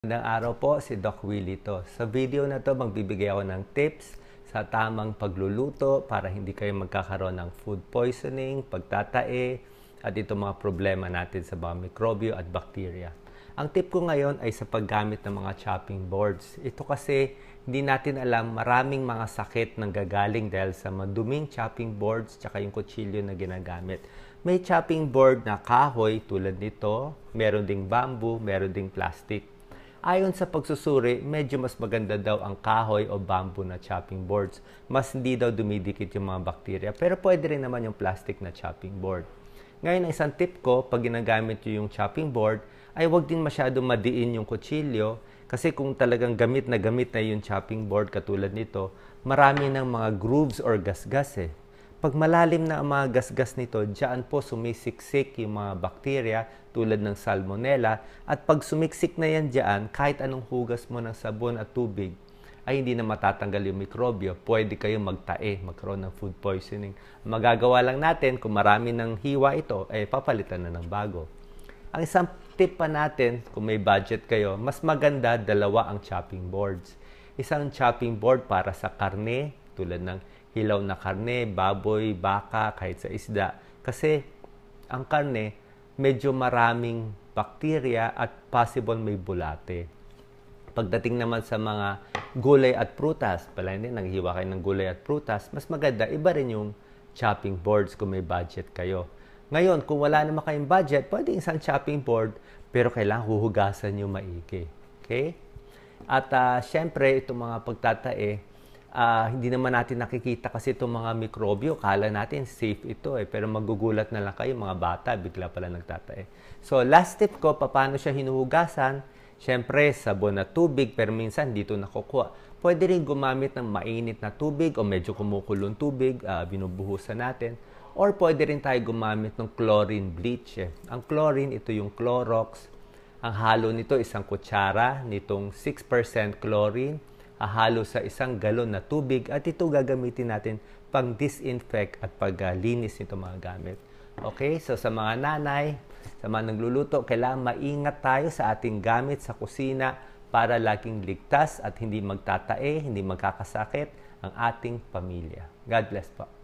Magandang araw po, si Doc Willie to. Sa video na to, magbibigay ako ng tips sa tamang pagluluto para hindi kayo magkakaroon ng food poisoning, pagtatae, at itong mga problema natin sa mga mikrobyo at bacteria. Ang tip ko ngayon ay sa paggamit ng mga chopping boards. Ito kasi hindi natin alam, maraming mga sakit nang gagaling dahil sa maduming chopping boards tsaka yung kutsilyo na ginagamit. May chopping board na kahoy tulad nito, meron ding bamboo, meron ding plastic. Ayon sa pagsusuri, medyo mas maganda daw ang kahoy o bamboo na chopping boards. Mas hindi daw dumidikit yung mga bakterya. Pero pwede rin naman yung plastic na chopping board. Ngayon, isang tip ko, pag ginagamit nyo yung chopping board, ay huwag din masyadong madiin yung kutsilyo. Kasi kung talagang gamit na yung chopping board katulad nito, marami ng mga grooves or gasgas eh. Pag malalim na ang mga gasgas nito, diyan po sumisiksik yung mga bakterya tulad ng salmonella. At pag sumiksik na yan diyan, kahit anong hugas mo ng sabon at tubig, ay hindi na matatanggal yung mikrobyo. Pwede kayong magtae, magkaroon ng food poisoning. Magagawa lang natin, kung marami ng hiwa ito, ay papalitan na ng bago. Ang isang tip pa natin, kung may budget kayo, mas maganda dalawa ang chopping boards. Isang chopping board para sa karne, tulad ng hilaw na karne, baboy, baka, kahit sa isda. Kasi ang karne, medyo maraming bakterya at possible may bulate. Pagdating naman sa mga gulay at prutas, pala hindi, naghiwa kayo ng gulay at prutas, mas maganda, iba rin yung chopping boards kung may budget kayo. Ngayon, kung wala naman kayong budget, pwede isang chopping board, pero kailangan huhugasan nyo maigi. Okay? At syempre, itong mga pagtatae, hindi naman natin nakikita kasi itong mga mikrobyo. Kala natin safe ito eh. Pero magugulat na lang kayo, mga bata, bigla pala nagtatae. So, last tip ko, paano siya hinuhugasan? Siyempre, sabon na tubig, pero minsan dito nakukuha. Pwede rin gumamit ng mainit na tubig o medyo kumukulong tubig, binubuhusan natin. Or pwede rin tayo gumamit ng chlorine bleach. Ang chlorine, ito yung Clorox. Ang halo nito, isang kutsara nitong 6% chlorine. Hahalo sa isang galon na tubig at ito gagamitin natin pang disinfect at paglinis nito mga gamit. Okay, so sa mga nanay, sa mga nagluluto, kailangan maingat tayo sa ating gamit sa kusina para laging ligtas at hindi magtatae, hindi magkakasakit ang ating pamilya. God bless po.